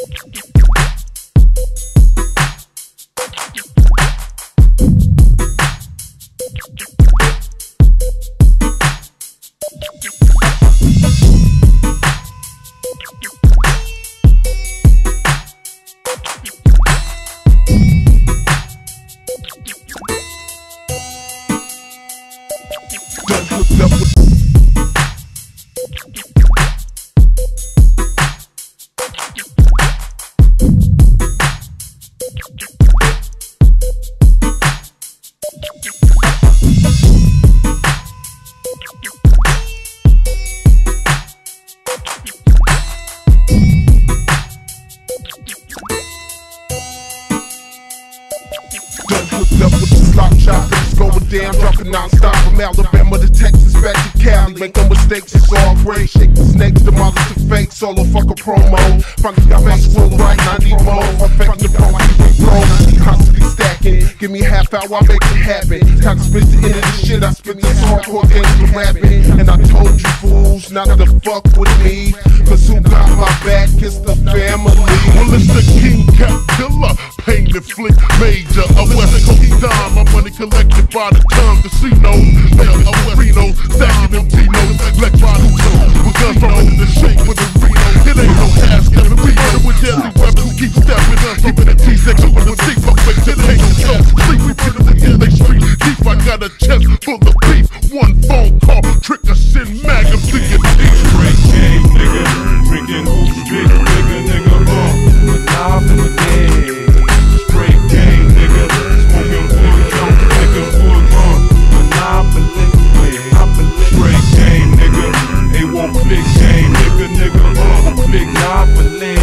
Down, dropping non-stop from Alabama to Texas, back to Cali. Make no mistakes, it's all great. Shake the snakes, demolish the fake, solo fuck a promo. Finally got my school right, I need more. Perfect the pro, I keep it rolling. Constantly stacking, give me a half hour, I make it happen. Time to spit the end of the shit, I spit these hardcore games of rapping. And I told you fools not to fuck with me, cause who got my back is the family. Well, it's the King Cat Killer, Pain and Flick Major, a West Coast dime. My money collected by the tongue, casinos, Reno, stacking them Tinos, black bottle too. With guns throwing in the shape with the Reno. It ain't no ass coming, we murder with deadly weapons. Keep stepping, keeping the T-section with the seat, fuck fake to take the show. Sleep, we put it in the street. Deep, I got a chest full of beef. One phone call, trick a sin magazine and teeth. Straight game, nigga, drinking street, nigga, monopoly. Straight game, nigga, smoking wood, don't nigga, wood, monopoly. Straight game, nigga, they won't flick game, nigga, flick monopoly.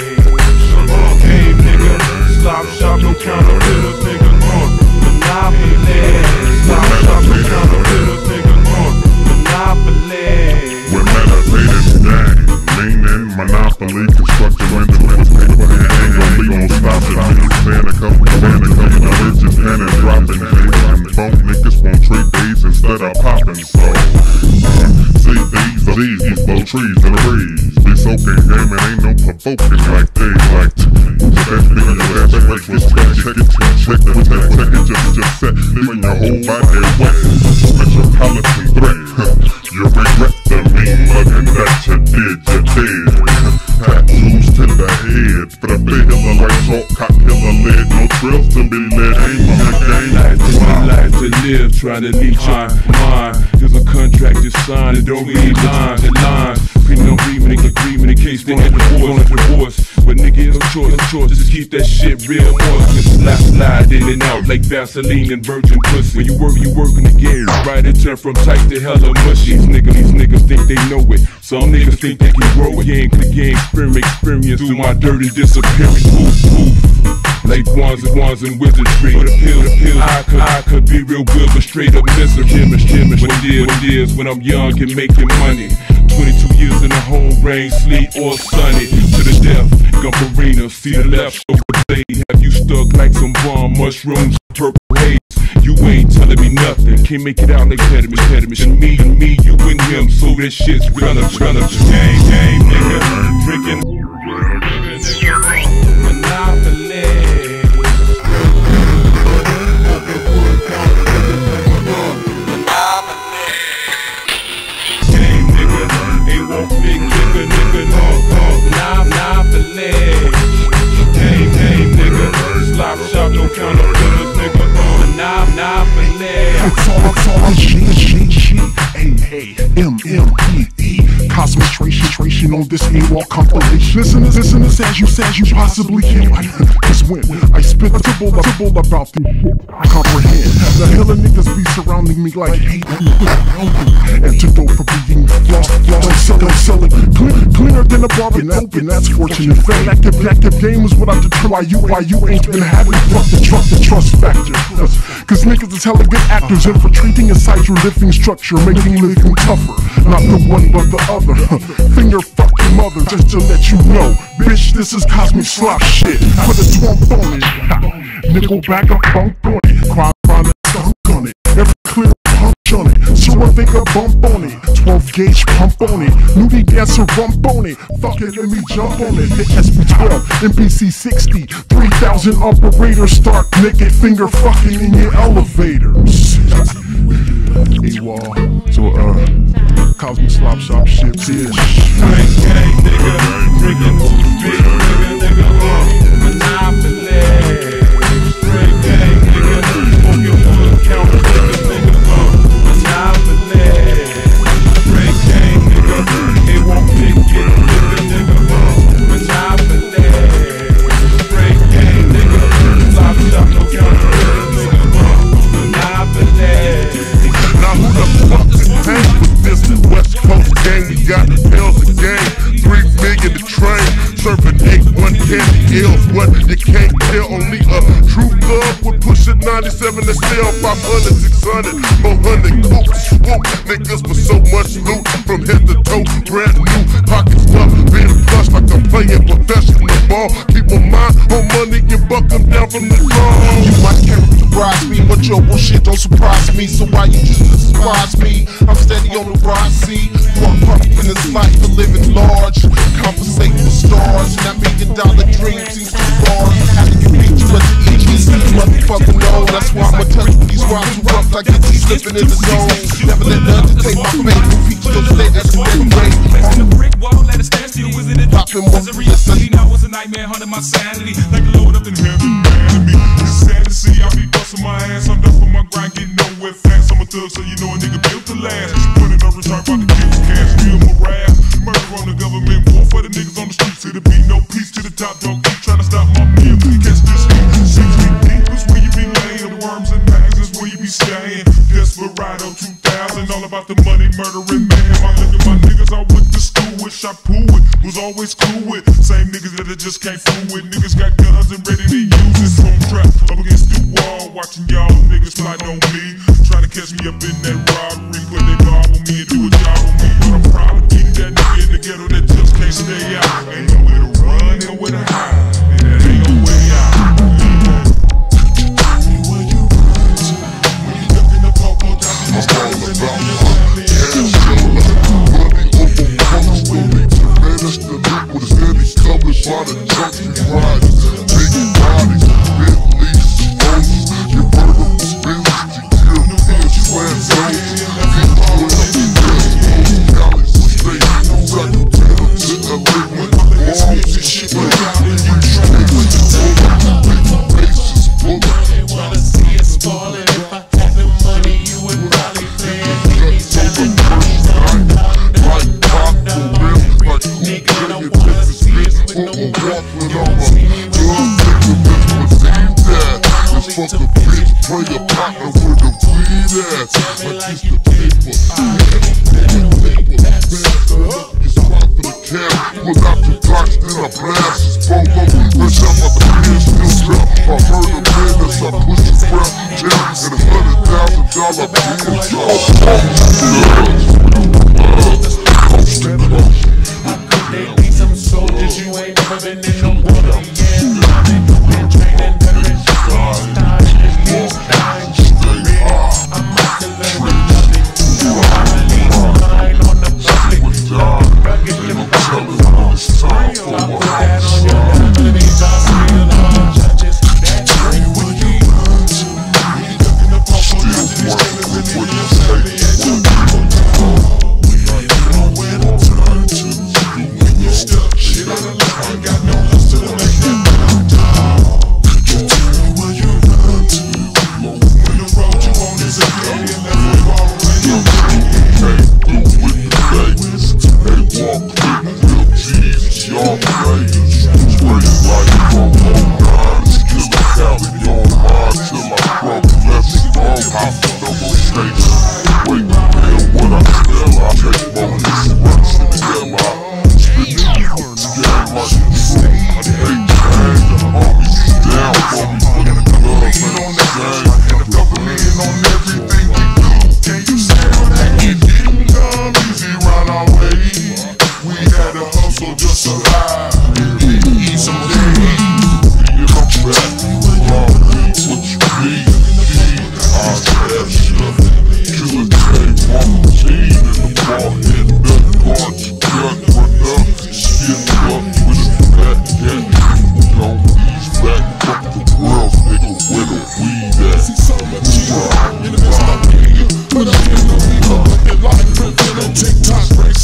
Game, nigga, stop shop, no counterfeiters, nigga, monopoly. Stop shop, no counterfeiters, nigga, monopoly. We're meditating gang, meaning monopoly, construction, rental, paper, and ain't gon' be no stopping. Niggas saying a couple of bitches and dropping J's, and phone niggas won't trade days instead of popping. So, see these both trees in the breeze. Be soaking game and ain't no provoking like they like. That nigga, that rich was check with that ticket, just set, leaving your whole body wet. Metropolitan threat, you regret the mean mugging that you did. Tattoos to the head, for the big of a right short cock killer lid, no trills to be led, aim on the game. Life to live, trying to lead your mind. There's a contract to sign, and don't read lines and lines. Premium agreement in case they end the divorce. But nigga, it's no choice, just keep that shit real moist. And slide in and out like Vaseline and virgin pussy. When you working again, right, it turn from tight to hella mushy. These niggas think they know it. Some niggas think they can grow it. Game to game, experience through my dirt and disappearance. Like wands and wizardry. But appeal, I could be real good, but straight up misery. When it is, when I'm young and making money. 22 years in the home rain, sleet or sunny. To the death, Gumperina, see the left shoulder blade. Have you stuck like some bomb mushrooms, purple haze? You ain't telling me nothing, can't make it out like pediment. And me, you and him, so that shit's run up. Game, nigga, drinking, monopoly. Slop shop, no counterfeiters, nigga. Monopoly. It's all G-M-M-E-E. Concentration on this AWOL compilation. Listen as you possibly can. Cause when I spit a tibble about the shit I comprehend. The hell of niggas be surrounding me like hate. Antidote for being lost, selling cleaner than a barber open. That's fortunate. Active game is what I determine why you ain't been having the trust factor. Cause niggas is hella good actors infiltrating inside your living structure, making living tougher. Not the one but the other. Finger fucking mother, just to let you know, bitch, this is cosmic slop shit. Put a twump on it, nickel back up funk on it, crime and stunk on it, every clear punch on it. you a finger bump on it. 12 gauge pump on it. Nudie dancer rump on it. Fuck it, let me jump on it. The SB12, MPC 60, 3,000 operators start naked finger fucking in your elevators. AWOL. So Cosmic Slop Shop shit, bitch. Gang, nigga, drinking big nigga, Monopoly. Straight gang, nigga, smoking wood, counting nigga, Monopoly. Straight gang, nigga, they won't pick it, nigga, Monopoly. Straight gang, nigga, slop shop, no counting nigga, Monopoly. Now who the fuck is hang with this West Coast gang? We got pills of gang, 3 million to train, serving 8-1 ills. What you can't tell, only a true love would push it 97 to sell 500, 600, 400 coops. Swoop niggas with so much loot from head to toe, brand new pocket stuff, being plush like I'm playing professional ball. Keep my mind on money and buck them down from the throne. You might characterize me, but your bullshit don't surprise me. So why you just despise me? I'm steady on the rise, see. Fuck up in this life for living large, compensate for stars, and that $1 million dream seems too far. How do you beat you at the EGs? Motherfucking know. That's why I'ma touch these rhymes too rough like it's slipping in the zone. Never let nothing take my faith. Feet still stay at the rate. On the brick wall, let it stand still. Was it a Poppin' one misery? Now was a nightmare, haunting my sanity. Like a load up in heavy enemy. It's sad to see I be busting my ass. I'm done for my grind, getting nowhere fast. I'm a thug, so you know a nigga built to last. Putting no return, about to kill cash, steal my wrath. Murder on the government, war for the niggas on the streets. It'll be no peace to the top dog. Keep trying to stop my meal. Catch this heat. 6 feet deep is where you be laying. Worms and bags is where you be staying. Desperado 2000, all about the money, murdering man. My niggas I went to school with, shot pool with, was always cool with. Same niggas that I just can't fool with. Niggas got guns and ready to use this home trap. Up against the wall, watching y'all niggas plot on me. Trying to catch me up in that robbery, put they bob on me and do a job on me. But I'm proud of being that nigga in the ghetto that just can't stay out. Ain't nowhere to run, nowhere to hide, and that ain't no way out. That's the loop with a steady coverage by the junkie riders. Big bodies, Bentleys, Roses, your vertical spins, you kill me in sweat zones. Keep pulling up the west coast,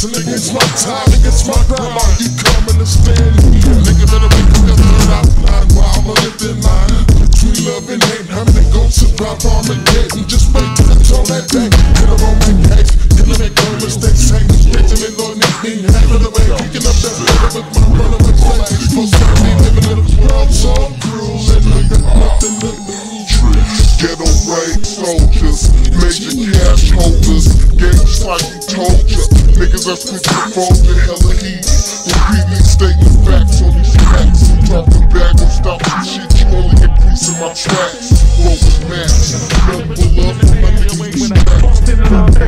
Nigga, it's my time, nigga, it's my time. Are you coming to stand here? Nigga, better make up your third out line while I'm a living line. Between love and hate, I'm the ghost of drop Armageddon. Just wait till it's on that day. Hit her on my case, hit her make no mistakes. Hate me, bitchin' and don't need me. Half of the way, picking up that letter with my brother with flex. Supposed to be living in a world so cruel, and I got nothing to lose. Ghetto rape soldiers, major cash holders, games like we told ya. Niggas are quick to fold to hella heat. Repeatedly stating facts on these facts. Talking back on stop some shit, you only increasing my tracks. Roll with max, no pull up for my niggas respect. Stay on the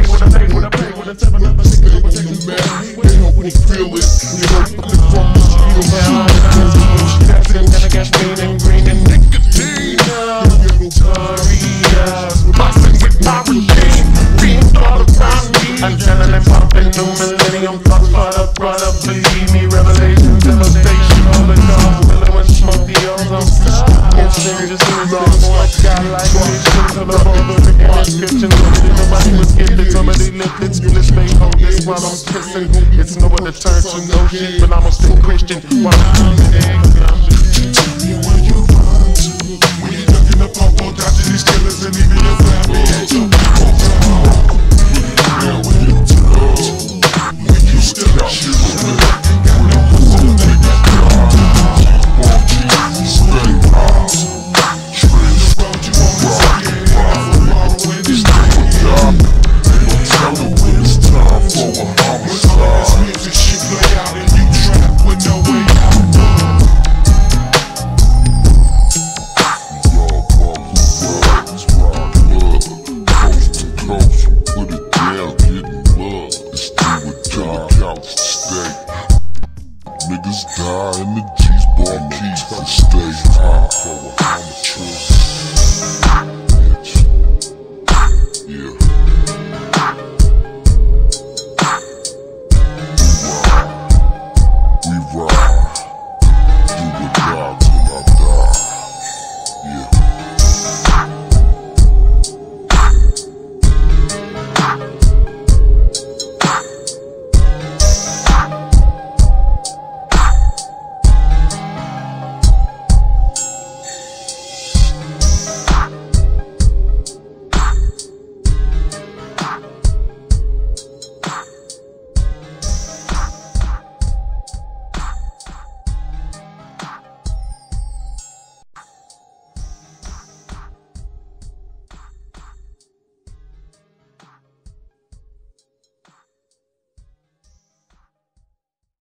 map, they help me feel it. You know, from the street of got green and green and nicotine. Boxing with my regime, being all around me. Adrenaline pumping, new millennium thoughts, brother, believe me. Revelation, devastation, all the dogs, willow and smoke the ozone. Instant, just like God, like missions of the border, the inscription. Nobody was gifted, somebody lifted, split space, hold this while I'm kissing. It's no other turn to no shit, but I'm a still Christian. While I'm dodging these killers and even your family.